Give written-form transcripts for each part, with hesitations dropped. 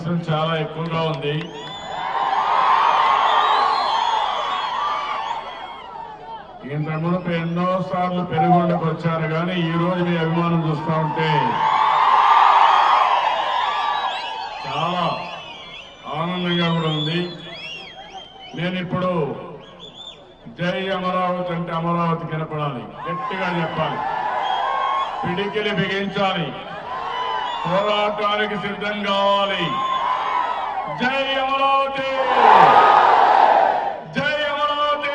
Competition చాలా ఎక్కువగా ఉంది. ఇంత మునుపు ఎన్నోసార్లు పెనుగొండకు వచ్చారు కానీ ఈ రోజు మీ అభిమానం చూస్తా ఉంటే చాలా ఆనందంగా కూడా ఉంది. నేను ఇప్పుడు జై అమరావతి అంటే అమరావతి కనపడాలి, గట్టిగా చెప్పాలి, పిడికిలి బిగించాలి, పోరాటానికి సిద్ధం కావాలి. జై అమరావతి, జై అమరావతి,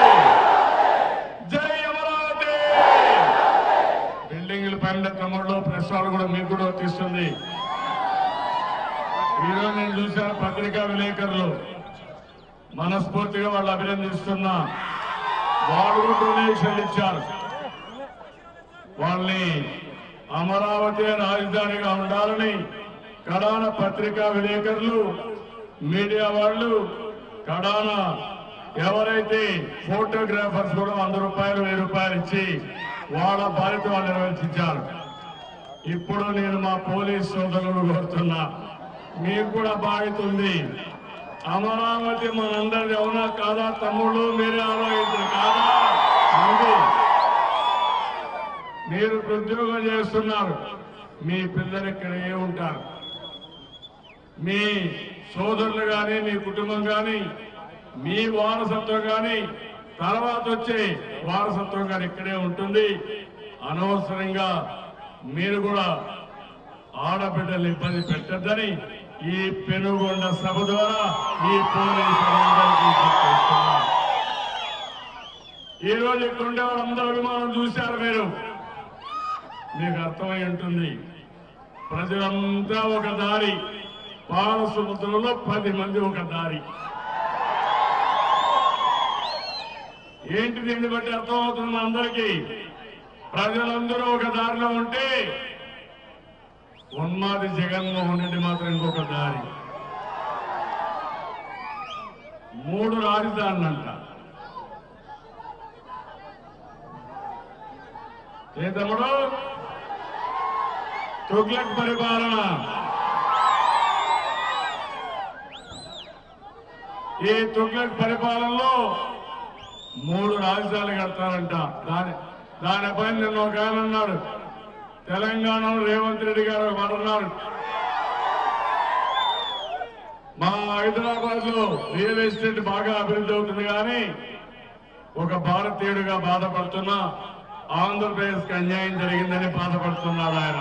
జై అమరావతి. బిల్డింగ్ల పైన తమ్ముళ్ళు ప్రశ్నలు కూడా మీకు కూడా తీస్తుంది. ఈరోజు నేను చూశాను పత్రికా విలేకరులు మనస్ఫూర్తిగా వాళ్ళు అభినందిస్తున్నా. వాళ్ళు డొనేషన్లు ఇచ్చారు. వాళ్ళని అమరావతి రాజధానిగా ఉండాలని కడాన పత్రికా విలేకరులు, మీడియా వాళ్ళు, కడాన ఎవరైతే ఫోటోగ్రాఫర్స్ కూడా 100 రూపాయలు 1000 రూపాయలు ఇచ్చి వాళ్ళ బాధ్యత వాళ్ళు నిర్వహించారు. ఇప్పుడు నేను మా పోలీస్ సోదరులు కోరుతున్నా, మీకు కూడా బాధ్యత ఉంది. అమరావతి మనందరిది అవునా కాదా తమ్ముళ్ళు? మీరే ఆలోచించారు కాదా? మీరు ఉద్యోగం చేస్తున్నారు, మీ పిల్లలు ఇక్కడే ఉంటారు, మీ సోదరులు కానీ మీ కుటుంబం కానీ మీ వారసత్వం కానీ తర్వాత వచ్చే వారసత్వం కానీ ఇక్కడే ఉంటుంది. అనవసరంగా మీరు కూడా ఆడబిడ్డలు ఇబ్బంది పెట్టద్దని ఈ పెనుగొండ సభ ద్వారా ఈ పోలీసులందరికీ చెప్తున్నా. ఈ రోజు ఇక్కడ ఉండే వాళ్ళందరూ అభిమానం చూశారు. మీకు అర్థమై ఉంటుంది. ప్రజలంతా ఒక దారి, పాలసముద్రంలో 10 మంది ఒక దారి. ఏంటి దీన్ని బట్టి అర్థమవుతుంది అందరికీ? ప్రజలందరూ ఒక దారిలో ఉంటే ఉన్మాది జగన్మోహన్ రెడ్డి మాత్రం ఇంకొక దారి. 3 రాజధానులంట. ఏ తమ్ముడు? తుగ్లక్ పరిపాలన. ఈ తుగ్లక్ పరిపాలనలో 3 రాజధానులు కడతారంట. దానిపైన నిన్న ఒక ఆయన అన్నాడు, తెలంగాణలో రేవంత్ రెడ్డి గారు అన్నారు, మా హైదరాబాద్ లో రియల్ ఎస్టేట్ బాగా అభివృద్ధి అవుతుంది కానీ ఒక భారతీయుడిగా బాధపడుతున్నా, ఆంధ్రప్రదేశ్ కి అన్యాయం జరిగిందని బాధపడుతున్నాడు ఆయన.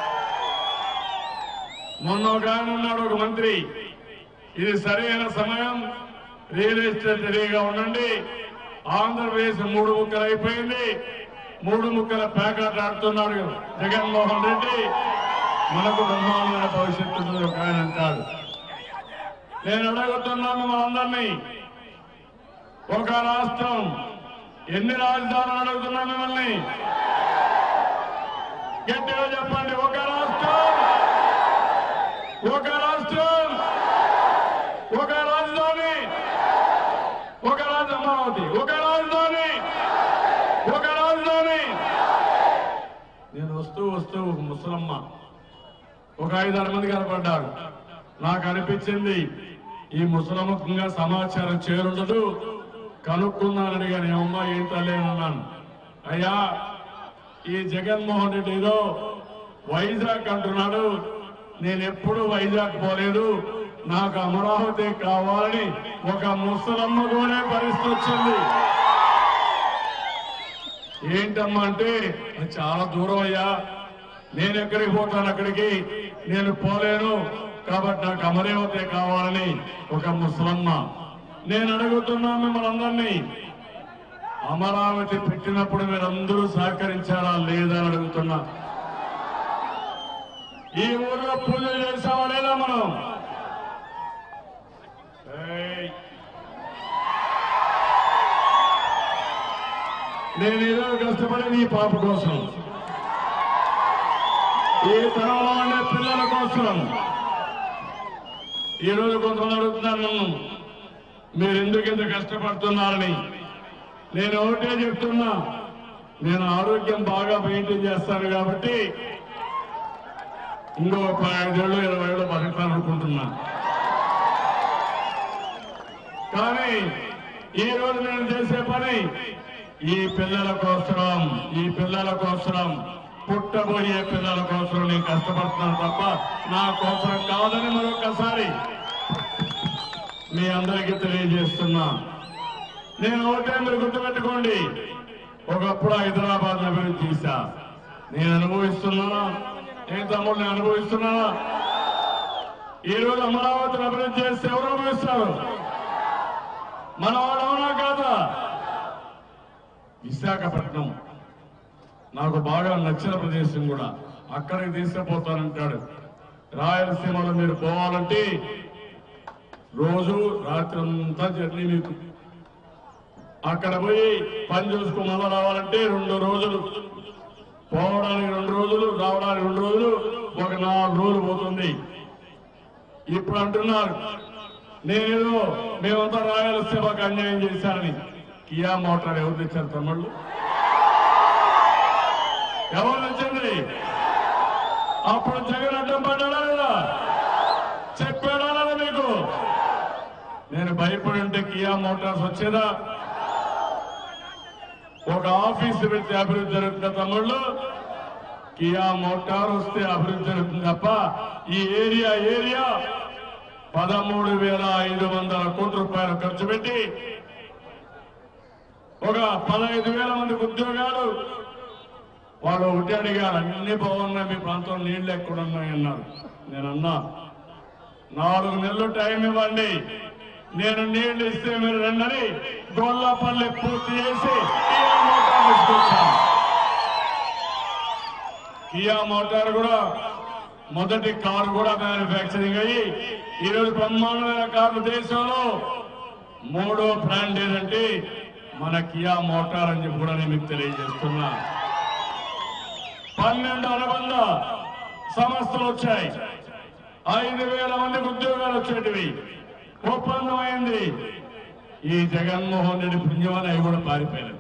మొన్న ఒక ఆయన ఉన్నాడు, ఒక మంత్రి, ఇది సరైన సమయం, రియల్ ఎస్టేట్ రెడీగా ఉండండి, ఆంధ్రప్రదేశ్ 3 ముక్కలు అయిపోయింది, 3 ముక్కల ప్యాకెట్ ఆడుతున్నాడు జగన్మోహన్ రెడ్డి, మనకు బ్రహ్మాండమైన భవిష్యత్తు ఉంది ఒక ఆయన అంటాడు. నేను అడుగుతున్నాను మనందరినీ, ఒక రాష్ట్రం ఎన్ని రాజధానులు అడుగుతున్నాను మిమ్మల్ని? గట్టిగా చెప్పండి. ఒక రాష్ట్రం, ఒక రాష్ట్రం, ఒక రాజధాని, ఒక అమరావతి, ఒక రాజధాని, ఒక రాజధాని. నేను వస్తూ ఒక ముసలమ్మ, ఒక 5-6 మంది కనపడ్డారు. నాకు అనిపించింది ఈ ముసలమ్మకంగా సమాచారం చేరుండదు, కనుక్కున్నాను. అడిగాను, ఏమమ్మా ఏం తల్లేనన్నాను. అయ్యా, ఈ జగన్మోహన్ రెడ్డి ఏదో వైజాగ్ అంటున్నాడు, నేను ఎప్పుడు వైజాగ్ పోలేదు, నాకు అమరావతి కావాలని ఒక ముసలమ్మ కూడా పరిస్థితి వచ్చింది. ఏంటమ్మా అంటే, చాలా దూరం అయ్యా, నేను ఎక్కడికి పోతాను, అక్కడికి నేను పోలేను, కాబట్టి నాకు అమరావతి కావాలని ఒక ముసలమ్మ. నేను అడుగుతున్నాను మిమ్మల్ని అందరినీ, అమరావతి పెట్టినప్పుడు మీరందరూ సహకరించారా లేదా అని అడుగుతున్నా. ఈ ఊరిలో పూజలు చేసామా లేదా మనం? నేను ఈరోజు కష్టపడేది ఈ పాప కోసం, ఈ తరంలో ఉండే పిల్లల కోసం. ఈరోజు కొంతమంది అడుగుతున్నాను నన్ను, మీరు ఎందుకు ఇంత కష్టపడుతున్నారని. నేను ఒకటే చెప్తున్నా, నేను ఆరోగ్యం బాగా మెయింటైన్ చేస్తాను కాబట్టి ఇంకో 15 ఏళ్ళు 20 ఏళ్ళు బతుకుతాననుకుంటున్నా. కానీ ఈ రోజు నేను చేసే పని ఈ పిల్లల కోసం పుట్టబోయే పిల్లల కోసం నేను కష్టపడుతున్నాను తప్ప నా కోసం కాదని మరొకసారి మీ అందరికీ తెలియజేస్తున్నా. నేను ఒకటే మీరు గుర్తుపెట్టుకోండి, ఒకప్పుడు హైదరాబాద్ అభివృద్ధి చేశా. నేను అనుభవిస్తున్నానా? నేను తమ్ముడు నేను అనుభవిస్తున్నానా? ఈ రోజు అమరావతిని అభివృద్ధి చేస్తే ఎవరు అనుభవిస్తారు? మన వాడు అవునా కాదా? విశాఖపట్నం నాకు బాగా నచ్చిన ప్రదేశం కూడా, అక్కడికి తీసుకుపోతానంటాడు. రాయలసీమలో మీరు పోవాలంటే రోజు రాత్రి అంతా జర్నీ మీకు. అక్కడ పోయి పని చూసుకుని మళ్ళా రావాలంటే 2 రోజులు, పోవడానికి 2 రోజులు, రావడానికి 2 రోజులు, ఒక 4 రోజులు పోతుంది. ఇప్పుడు అంటున్నారు నేనేదో మేమంతా రాయలసీమకు అన్యాయం చేశారని. కియా మోటార్ ఎవరు తెచ్చారు తమ్ముళ్ళు? ఎవరు తెచ్చింది? అప్పుడు జగన్ అడ్డం పడ్డాడా లేదా? చెప్పాడా లేదా మీకు? నేను భయపడి ఉంటే కియా మోటార్స్ వచ్చేదా? ఒక ఆఫీసు పెడితే అభివృద్ధి జరుగుతుంది తమ్ముళ్ళు. కియా మోటార్ వస్తే అభివృద్ధి జరుగుతుంది తప్ప ఈ ఏరియా 13,500 కోట్ల రూపాయలు ఖర్చు పెట్టి ఒక 15,000 మందికి ఉద్యోగాలు. వాళ్ళు ఒకటి అడిగారు, అన్ని బాగున్నాయి మీ ప్రాంతంలో నీళ్లు ఎక్కడున్నాయన్నారు. నేనన్నా 4 నెలలు టైం ఇవ్వండి, నేను నీళ్లు ఇస్తే మీరు రండి. గొల్లపల్లి పూర్తి చేసి కియా మోటార్ తీసుకొచ్చాను. కియా మోటార్ కూడా మొదటి కారు కూడా మ్యానుఫ్యాక్చరింగ్ అయ్యి ఈరోజు బ్రహ్మాండమైన కార్లు దేశంలో 3వ బ్రాండ్ ఏదంటే మన కియా మోటార్ అని చెప్పి కూడా నేను మీకు తెలియజేస్తున్నా. 12 అనుబంధ సంస్థలు వచ్చాయి. 5,000 మందికి ఉద్యోగాలు వచ్చేటివి. ఒప్పందం అయింది. ఈ జగన్మోహన్ రెడ్డి పుణ్యమని అవి కూడా పారిపోయారు.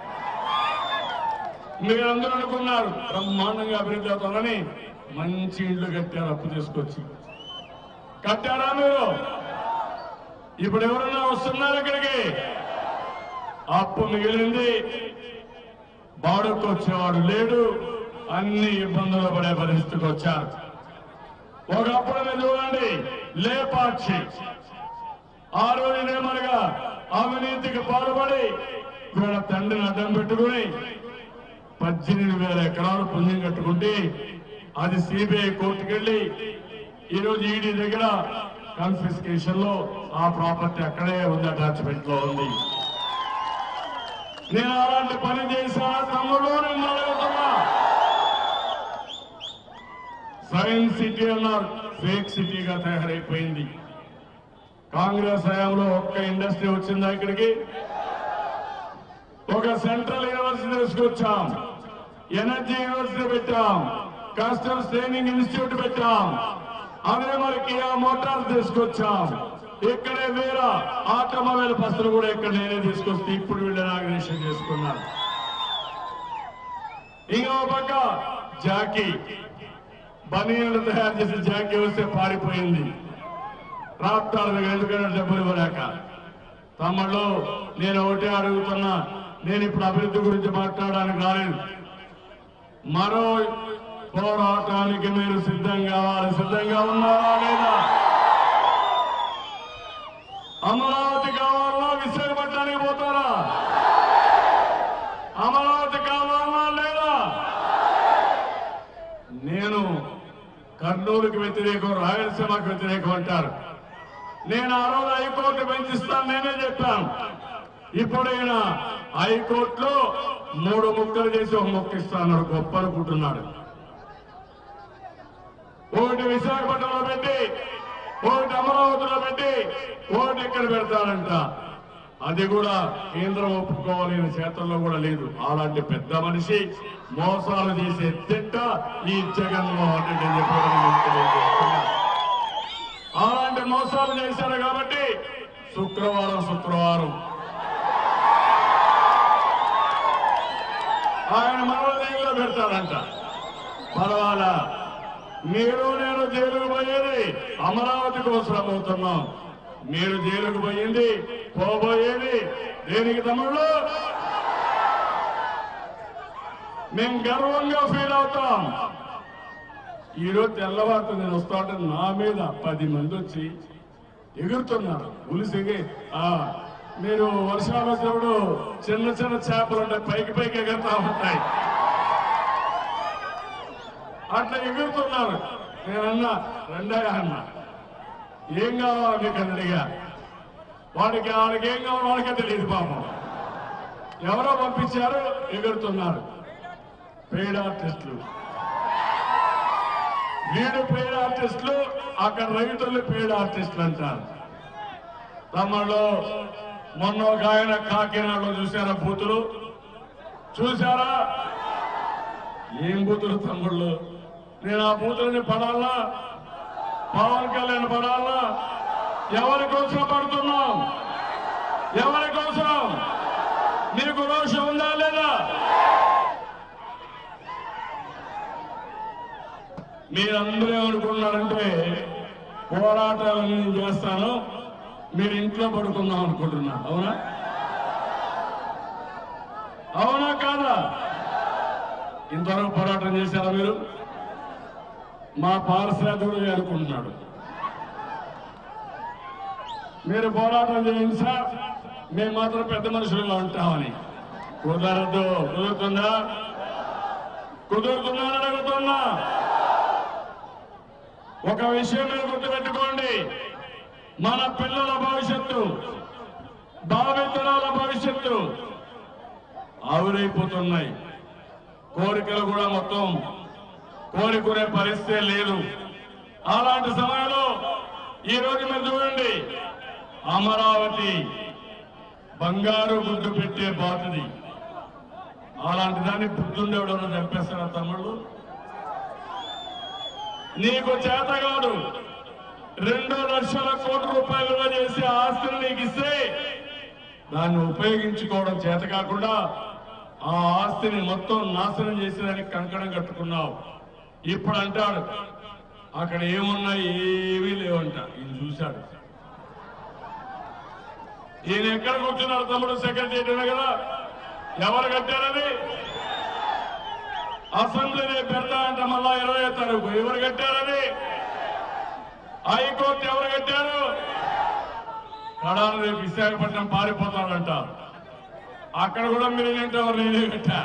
మీరందరూ అనుకున్నారు బ్రహ్మాండంగా అభివృద్ధి అవుతుందని. మంచి ఇళ్లు కట్టారు, అప్పు తీసుకొచ్చి. కట్టారా మీరు? ఇప్పుడు ఎవరన్నా వస్తున్నారు ఇక్కడికి? అప్పు మిగిలింది, బాడుకు వచ్చేవాడు లేడు, అన్ని ఇబ్బందులు పడే పరిస్థితికి వచ్చారు. ఒకప్పుడు మీరు చూడండి లేపాక్షి, ఆ రోజు నేమనగా అవినీతికి పాల్పడి వీళ్ళ తండ్రిని అడ్డం పెట్టుకుని 18,000 ఎకరాలు పుణ్యం కట్టుకుంటే అది సిబిఐ కోర్టుకు వెళ్లి ఈరోజు ఈడీ దగ్గర కన్ఫిస్కేషన్ లో ఆ ప్రాపర్టీ అక్కడే ఉంది, అటాచ్మెంట్ లో ఉంది. నేను అలాంటి పని చేశానా తమ్ముడు? నేను అడుగుతున్నా. సైన్స్ సిటీ అన్నారు, ఫేక్ సిటీగా తయారైపోయింది. కాంగ్రెస్ హయాంలో ఒక్క ఇండస్ట్రీ వచ్చిందా ఇక్కడికి? ఒక సెంట్రల్ యూనివర్సిటీ తీసుకొచ్చాం, ఎనర్జీ యూనివర్సిటీ పెట్టాం, కస్టమ్స్ ట్రైనింగ్ ఇన్స్టిట్యూట్ పెట్టాం. అదే మరి కియా మోటార్స్ తీసుకొచ్చాం. ఇక్కడే వేరే ఆటోమొబైల్ బస్సులు కూడా ఇక్కడ నేనే తీసుకొస్తే ఇప్పుడు వీళ్ళు ఇనాగ్రేషన్ చేసుకున్నారు. ఇంకో పక్క జాకీ, బనీలు తయారు చేసి జాకీ వస్తే పారిపోయింది. రాప్తాల దగ్గర ఎందుకంటే డబ్బులు ఇవ్వలేక. తమ్ముళ్ళు నేను ఒకటే అడుగుతున్నా, నేను ఇప్పుడు అభివృద్ధి గురించి మాట్లాడడానికి రాలేదు. మరో పోరాటానికి మీరు సిద్ధం కావాలి. సిద్ధంగా ఉన్నారా లేదా? అమరావతి కావాలా? విశాఖపట్నానికి పోతారా? అమరావతి కావాలా లేదా? నేను కర్నూలుకి వ్యతిరేకం, రాయలసీమకు వ్యతిరేకం అంటారు. నేను ఆ రోజు హైకోర్టు పెంచిస్తాను నేనే చెప్పాను. ఇప్పుడైనా హైకోర్టులో 3 ముక్కలు చేసి 1 ముక్క ఇస్తాను గొప్ప అనుకుంటున్నాడు. ఒకటి విశాఖపట్నంలో పెట్టి, ఒకటి అమరావతిలో పెట్టి, ఒకటి ఇక్కడ పెడతాడంట. అది కూడా కేంద్రం ఒప్పుకోవాలని చేతల్లో కూడా లేదు. అలాంటి పెద్ద మనిషి మోసాలు చేసే తిట్ట ఈ జగన్మోహన్ రెడ్డి అని చెప్పి అలాంటి మోసాలు చేశారు కాబట్టి శుక్రవారం ఆయన మరో జైల్లో పెడతాడంట. పర్వాలా, మీరు నేను జైలుకు పోయేది అమరావతి కోసం అవుతున్నాం. మీరు జైలుకు పోయింది పోబోయేది దేనికి తమ్ముళ్ళు? మేము గర్వంగా ఫీల్ అవుతాం. ఈరోజు తెల్లవారితో నేను వస్తా ఉంటే నా మీద 10 మంది వచ్చి ఎగురుతున్నారు. ఉలిసిగి మీరు వర్షాలు వచ్చినప్పుడు చిన్న చిన్న చేపలు ఉంటాయి, పైకి పైకి ఎగురుతా ఉంటాయి, అట్లా ఎగురుతున్నారు. నేనన్నా రెండయ్య అన్నా, ఏం కావాలి మీకు అని అడిగా. వాళ్ళకి ఏం కావాలో వాళ్ళకే తెలియదు పాపం. ఎవరో పంపించారు, ఎగురుతున్నారు. పెయిడ్ ఆర్టిస్టులు, వీడు పెయిడ్ ఆర్టిస్టులు, అక్కడ రైతులు పెయిడ్ ఆర్టిస్టులు అంటారు. తమ్ముళ్ళు మొన్న ఒక ఆయన కాకినాడలో చూసారా బూతులు? చూసారా? ఏం బూతులు తమ్ముళ్ళు? నేను ఆ బూతులని పడాలా? పవన్ కళ్యాణ్ పడాలా? ఎవరి కోసం పడుతున్నాం? ఎవరి కోసం? మీకు రోషం ఉందా లేదా? మీరందరూ ఏమనుకున్నారంటే పోరాటాలన్నీ చేస్తాను, మీరు ఇంట్లో పడుకుందాం అనుకుంటున్నారు. అవునా? అవునా కాదా? ఇంతవరకు పోరాటం చేశారా మీరు? మా పారిశ్రామికుడు అనుకుంటున్నాడు మీరు పోరాటం చేయండి సార్, మేము మాత్రం పెద్ద మనుషులుగా ఉంటామని. కుదరదు. కుదురుతుందా? కుదురుతుందని అడుగుతున్నా. ఒక విషయం మీరు గుర్తుపెట్టుకోండి, మన పిల్లల భవిష్యత్తు, భావితరాల భవిష్యత్తు ఆవిరైపోతున్నాయి. కోరికలు కూడా మొత్తం కోరుకునే పరిస్థితి లేదు. అలాంటి సమయంలో ఈ రోజు మీరు చూడండి, అమరావతి బంగారు గుడ్డు పెట్టే బాతుది. అలాంటి దాన్ని బుద్ధుండేవాడు చంపేస్తారా తమ్ముళ్ళు? నీకు చేత కాదు 2 లక్షల కోట్ల రూపాయలు చేసే ఆస్తిని నీకు ఇస్తే దాన్ని ఉపయోగించుకోవడం చేత కాకుండా ఆ ఆస్తిని మొత్తం నాశనం చేసేదానికి కంకణం కట్టుకున్నావు. ఇప్పుడు అంటాడు అక్కడ ఏమున్నాయి, ఏమీ లేవంట. ఈయన చూశాడు. ఈయన ఎక్కడ కూర్చున్నాడు తమ్ముడు? సెక్రటరీ కదా. ఎవరు కట్టారని? అసెంబ్లీని పెడతా అంటే మళ్ళా 20వ తారీఖు ఎవరు కట్టారని? హైకోర్టు ఎవరు కట్టారు? కడాను రేపు విశాఖపట్నం పారిపోతాడంట. అక్కడ కూడా మీరు ఎవరు? నేనే కట్టా.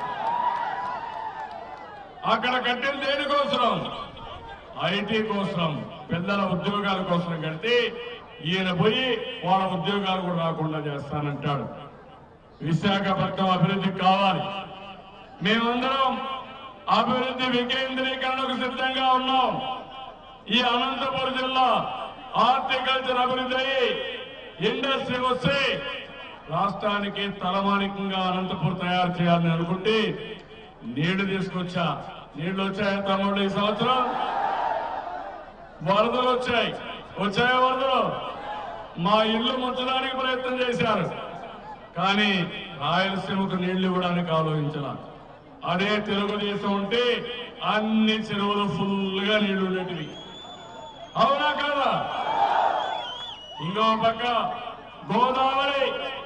అక్కడ కట్టిన దేనికోసం? ఐటీ కోసం, పిల్లల ఉద్యోగాల కోసం కడితే ఈయన పోయి వాళ్ళ ఉద్యోగాలు కూడా రాకుండా చేస్తానంటాడు. విశాఖపట్నం అభివృద్ధి కావాలి. మేమందరం అభివృద్ధి వికేంద్రీకరణకు సిద్ధంగా ఉన్నాం. ఈ అనంతపురం జిల్లా హార్టికల్చర్ అభివృద్ధి అయ్యి ఇండస్ట్రీ వస్తే రాష్ట్రానికి తలమానికంగా అనంతపురం తయారు చేయాలని అనుకుంటే నీళ్లు తీసుకొచ్చా. నీళ్లు వచ్చాయా తమ్ముళ్ళు? ఈ సంవత్సరం వరదలు వచ్చాయి. వరదలు మా ఇల్లు ముంచడానికి ప్రయత్నం చేశారు, కానీ రాయలసీమకు నీళ్లు ఇవ్వడానికి ఆలోచించాల. అదే తెలుగుదేశం ఉంటే అన్ని చెరువులు ఫుల్గా నీళ్లు ఉండేటివి. అవునా కాదా? ఇంకో పక్క గోదావరి,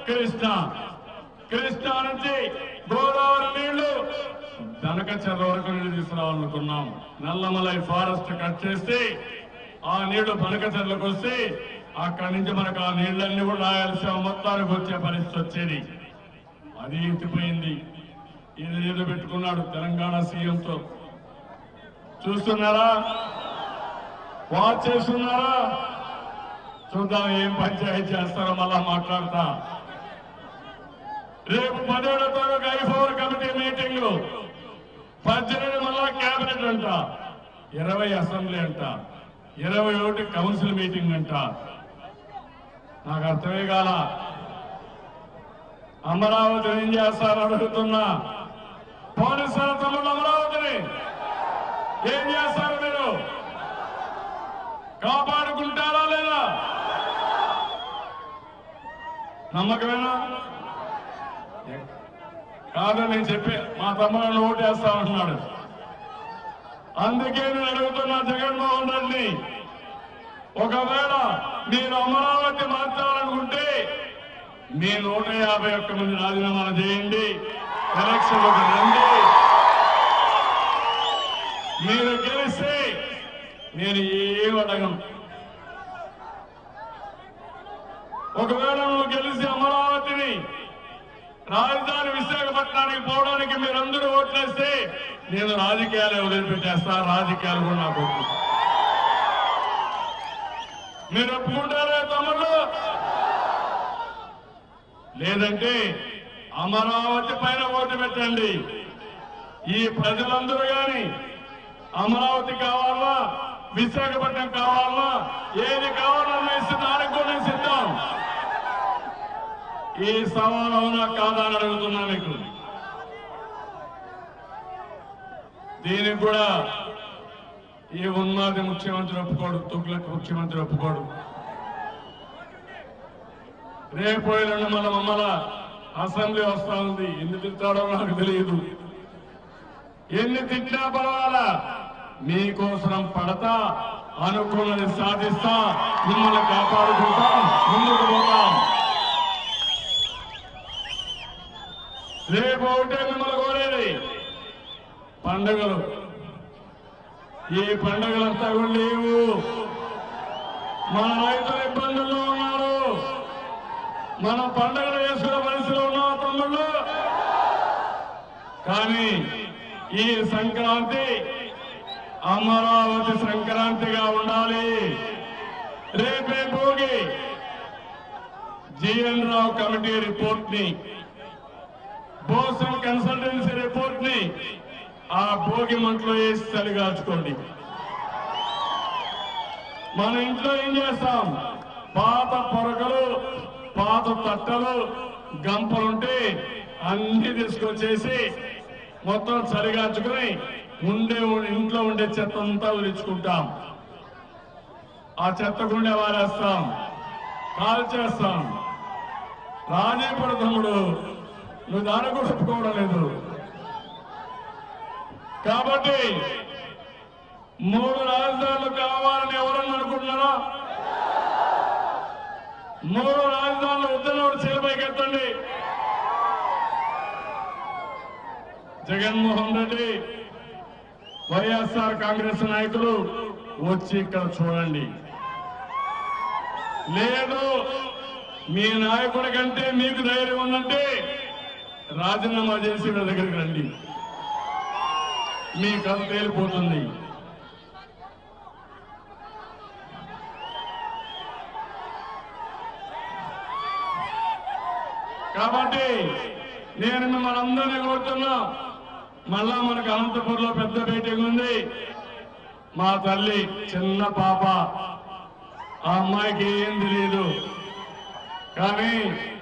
కృష్ణా నుంచి గోదావరి నీళ్లు దనకచెర్ల వరకు నీళ్లు తీసుకురావాలనుకున్నాం. నల్లమలై ఫారెస్ట్ కట్ చేస్తే ఆ నీళ్లు బనకచెర్లకు వస్తే అక్కడి నుంచి మనకు ఆ నీళ్లన్నీ కూడా రాయలసీమ మొత్తానికి వచ్చే పరిస్థితి వచ్చేది. అది ఎత్తిపోయింది. ఇది ఏదో పెట్టుకున్నాడు తెలంగాణ సీఎంతో. చూస్తున్నారా? వాచ్ చేస్తున్నారా? చూద్దాం ఏం పంచాయతీ చేస్తారో మళ్ళా మాట్లాడతా. రేపు 17వ తారీఖు I4 కమిటీ మీటింగ్, 18 మళ్ళా కేబినెట్ అంట, 20 అసెంబ్లీ అంట, 21 కౌన్సిల్ మీటింగ్ అంట. నాకు అర్థమే కాల. అమరావతిని ఏం చేస్తారు అడుగుతున్నా. పోలీసుల తమ్ముళ్ళు అమరావతిని ఏం చేస్తారు? మీరు కాపాడుకుంటారా లేదా? నమ్మకమేనా? కాదు నేను చెప్పే మా తమ్ముళ్ళు ఓటేస్తా ఉంటున్నాడు. అందుకే నేను అడుగుతున్నా జగన్మోహన్ రెడ్డిని, ఒకవేళ మీరు అమరావతి మార్చాలనుకుంటే మీ 151 మంది రాజీనామాలు చేయండి, ఎలక్షన్లకు రండి. మీరు గెలిస్తే నేను ఏం అడగను. ఒకవేళ నువ్వు గెలిచి అమరావతిని రాజధాని విశాఖపట్నానికి పోవడానికి మీరందరూ ఓట్లేస్తే నేను రాజకీయాలు వదిలిపెట్టేస్తా. రాజకీయాలు కూడా నాకు వద్దు. మీరు ఒప్పుకుంటారా తమ్ముళ్ళు? లేదంటే అమరావతి పైన ఓటు పెట్టండి. ఈ ప్రజలందరూ కానీ అమరావతి కావాలా, విశాఖపట్నం కావాలా, ఏది కావాలన్నా ఇస్తే దానికి కూడా సిద్ధం. ఈ సవాల్ అవునా కాదా అని అడుగుతున్నా మీకు. దీనికి కూడా ఈ ఉన్మాది ముఖ్యమంత్రి ఒప్పుకోడు, తుగ్లక్ ముఖ్యమంత్రి ఒప్పుకోడు. రేపు ఎల్లుండి మమ్మల అసెంబ్లీ వస్తా ఉంది. ఎన్ని తిట్టాడో నాకు తెలియదు. ఎన్ని తిట్టినా పర్వాలా, మీకోసం పడతా, అనుకున్నది సాధిస్తా, మిమ్మల్ని కాపాడుకుంటాం, ముందుకు పోతాం. రేపు ఒకటే మిమ్మల్ని కోరేది, పండుగలు. ఈ పండుగలంతా కూడా లేవు. మన రైతులు ఇబ్బందుల్లో ఉన్నారు. మనం పండుగలు చేసుకునే పరిస్థితిలో ఉన్నాం తమ్ముళ్ళు. కానీ ఈ సంక్రాంతి అమరావతి సంక్రాంతిగా ఉండాలి. రేపే Bhogi. GN Rao committee report ని, బోసం కన్సల్టెన్సీ రిపోర్ట్ ని ఆ భోగి మంటలో వేసి చలిగాల్చుకోండి. మన ఇంట్లో ఏం చేస్తాం? పాత పొరకలు, పాత తట్టలు, గంపలుంటే అన్ని తీసుకొచ్చేసి మొత్తం చలిగాల్చుకుని ఇంట్లో ఉండే చెత్త అంతా ఉరించుకుంటాం. ఆ చెత్త గుండె వారేస్తాం, కాల్చేస్తాం. రాజీపడ తమ్ముడు, నువ్వు దాన్ని కూడా ఒప్పుకోవడం లేదు. కాబట్టి 3 రాజధానులు కావాలని ఎవరన్నా అనుకుంటున్నారా? 3 రాజధానులు వద్దన్నోడు చేపైకి ఎత్తండి. జగన్మోహన్ రెడ్డి, వైఎస్ఆర్ కాంగ్రెస్ నాయకులు వచ్చి ఇక్కడ చూడండి. లేదు మీ నాయకుడి కంటే మీకు ధైర్యం ఉందంటే రాజీనామా చేసి వీళ్ళ దగ్గరికి రండి. మీ కథ తేలిపోతుంది. కాబట్టి నేను మిమ్మల్ని అందరినీ కోరుతున్నా. మళ్ళా మనకు అనంతపూర్లో పెద్ద మీటింగ్ ఉంది. మా తల్లి చిన్న పాప, ఆ అమ్మాయికి ఏం తెలియదు. కానీ